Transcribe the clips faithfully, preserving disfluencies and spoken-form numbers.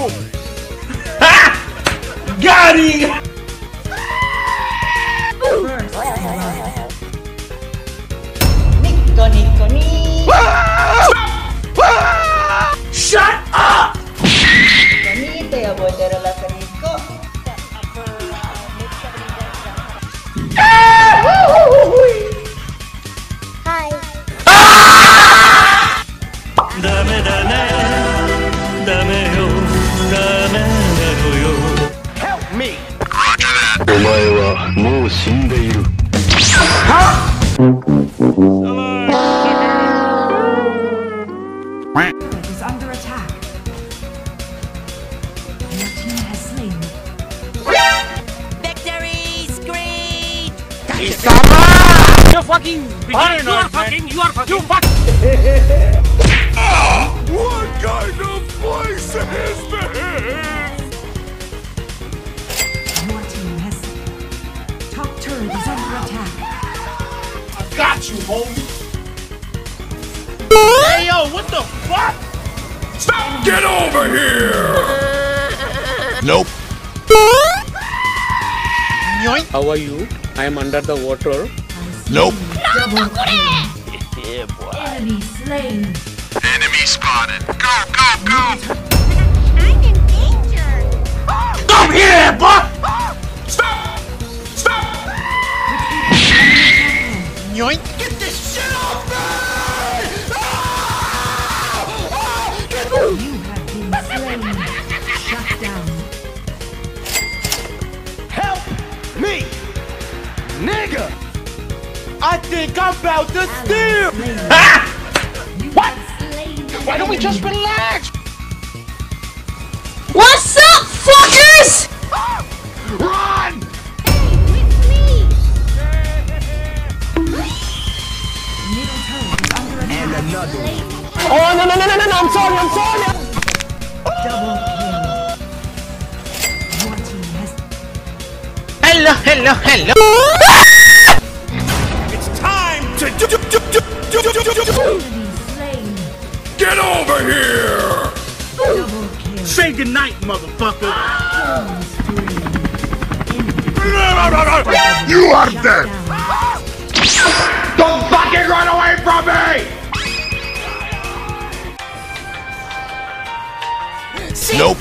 Boom! Ha! Got him! Nico, Nico, Nico. Shut up! Bonito, io voglio la Nico. Hi. Dame, dame, dame yo, dame yo. Help me! お前はもう死んでいる。 is under attack. Your team has slain. Victory screen! You're fucking beginner, you are fucking, you are fucking, you fuck. What kind of voice is this? Your team has. Top turret is under attack. I got you, homie. Hey, yo, what the fuck? Stop! Get over here! Nope. Yoink. How are you? I am under the water. Nope. Double kill. Yeah, boy. Enemy slain. Enemy spotted. Go, go, go! I'm in danger! Come here, boy! Stop! Stop! Yoink. Get this shit off me! You have been slain. Shut down. Help me! Nigga! I think I'm about to steal! Slain. Ah! You What? have slain. Why don't we just relax? What's up, fuckers? Run! With me! Middle turret is under attack. And another. Oh, no, no, no, no, no, no, I'm sorry, I'm sorry! Double kill. Your team has. Hello, hello, hello! It's time to do, do, do, do, do, do, do, do, do. Enemy slain. Get over here! Double kill. Say goodnight, motherfucker! Killing spree. Enemy. You are Shut dead! down. Don't fucking run away from me! Nope.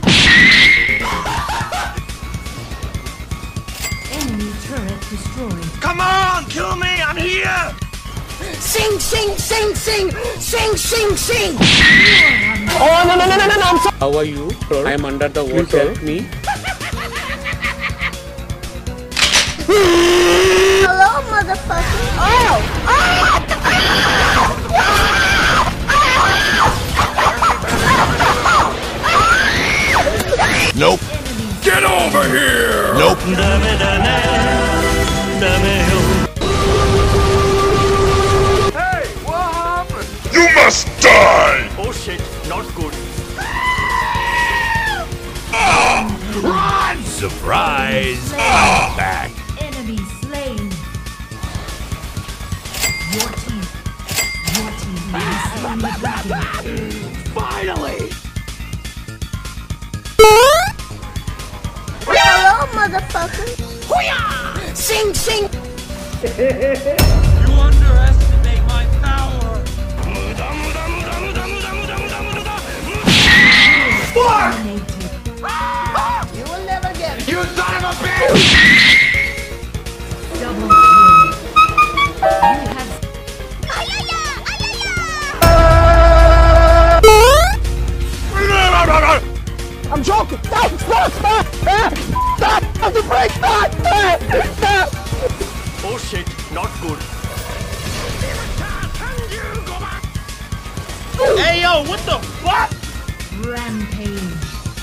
Enemy turret destroyed. Come on, kill me, I'm here! Sing, sing, sing, sing! Sing, sing, sing! Oh, no, no, no, no, no, no, I'm sorry! How are you? I am under the water. Help me. Hello, motherfucker! Oh! Oh! Nope. Get over here! Nope. Dame, dame, dame yo. Hey, what happened? You must die! Oh shit, not good. Run! Surprise! Ah! Back. Enemy slain. Your team. Your team has slain the dragon. Finally! Hello, motherfucker! Hoo-yah! Sing, sing! You underestimate my power! Fuck! Dominated. You will never get it! You son of a bitch! Double kill. You have. I'm joking! Stop! Stop! Stop! Stop! Stop! Stop the brake! Stop! Stop! Stop! Oh shit, not good. Hey yo, what the fuck? Rampage.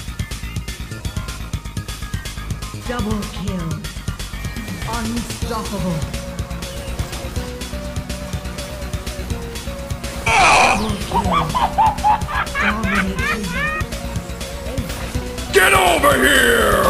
Double kill. Unstoppable. Double kill. Dominating. Get over here!